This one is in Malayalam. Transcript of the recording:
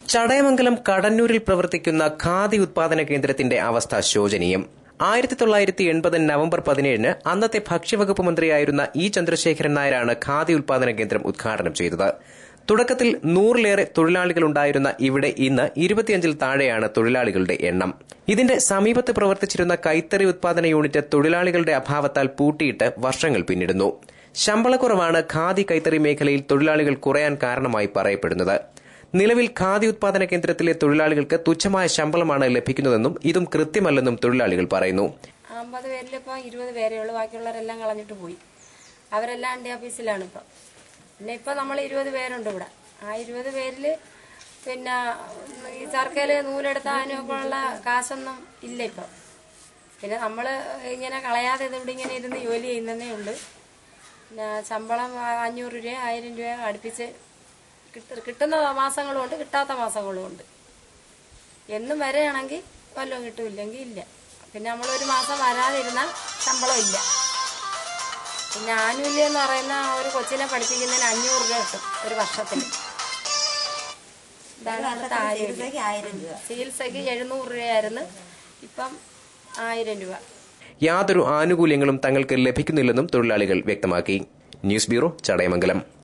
ചടയമംഗലം കടന്നൂരിൽ പ്രവർത്തിക്കുന്ന ഖാദി ഉത്പാദന കേന്ദ്രത്തിന്റെ അവസ്ഥ ശോചനീയം. 1980 നവംബർ 17 അന്നത്തെ ഭക്ഷ്യവകുപ്പ് മന്ത്രിയായിരുന്ന ഇ ചന്ദ്രശേഖരൻ നായരാണ് ഖാദി ഉത്പാദന കേന്ദ്രം ഉദ്ഘാടനം ചെയ്തത്. തുടക്കത്തിൽ 100-ലേറെ തൊഴിലാളികളുണ്ടായിരുന്ന ഇവിടെ ഇന്ന് 25-ൽ താഴെയാണ് തൊഴിലാളികളുടെ എണ്ണം. ഇതിന്റെ സമീപത്ത് പ്രവർത്തിച്ചിരുന്ന കൈത്തറി ഉത്പാദന യൂണിറ്റ് തൊഴിലാളികളുടെ അഭാവത്താൽ പൂട്ടിയിട്ട് വർഷങ്ങൾ പിന്നിടുന്നു. ശമ്പളക്കുറവാണ് ഖാദി കൈത്തറി മേഖലയിൽ തൊഴിലാളികൾ കുറയാൻ കാരണമായി പറയപ്പെടുന്നത്. നിലവിൽ ഖാദി ഉത്പാദന കേന്ദ്രത്തിലെ തൊഴിലാളികൾക്ക് തുച്ഛമായ ശമ്പളമാണ് ലഭിക്കുന്നതെന്നും ഇതും കൃത്യമല്ലെന്നും തൊഴിലാളികൾ പറയുന്നു. 50 പേരിൽ ഇപ്പോൾ 20 പേരേ ഉള്ളൂ, ബാക്കിയുള്ളവരെല്ലാം കളഞ്ഞിട്ട് പോയി. അവരെല്ലാം അണ്ടി ഓഫീസിലാണ് ഇപ്പം. പിന്നെ ഇപ്പം നമ്മൾ 20 പേരുണ്ട് ഇവിടെ. ആ 20 പേരിൽ പിന്നെ ഈ ചർക്കയിൽ നൂലെടുത്താനൊക്കെ ഉള്ള കാശൊന്നും ഇല്ല ഇപ്പം. പിന്നെ നമ്മൾ ഇങ്ങനെ കളയാതെ ഇതിവിടെ ഇങ്ങനെ ഇരുന്ന് ജോലി ചെയ്യുന്നതേ ഉള്ളൂ. പിന്നെ ശമ്പളം 500 രൂപ 1000 രൂപ അടുപ്പിച്ച് കിട്ടുന്ന മാസങ്ങളും ഉണ്ട്, കിട്ടാത്ത മാസങ്ങളും ഉണ്ട്. എന്നും വരെയാണെങ്കിൽ വല്ലതും കിട്ടുമില്ലെങ്കിൽ ഇല്ല. പിന്നെ നമ്മളൊരു മാസം വരാതിരുന്നാൽ ശമ്പളം ഇല്ല. പിന്നെ ആനുകൂല്യം എന്ന് പറയുന്ന ഒരു കൊച്ചിനെ പഠിപ്പിക്കുന്നതിന് 500 രൂപ കിട്ടും ഒരു വർഷത്തിൽ. ചികിത്സയ്ക്ക് 700 രൂപയായിരുന്നു, ഇപ്പം 1000 രൂപ. യാതൊരു ആനുകൂല്യങ്ങളും തങ്ങൾക്ക് ലഭിക്കുന്നില്ലെന്നും തൊഴിലാളികൾ വ്യക്തമാക്കി. News bureau, Chadayamangalam.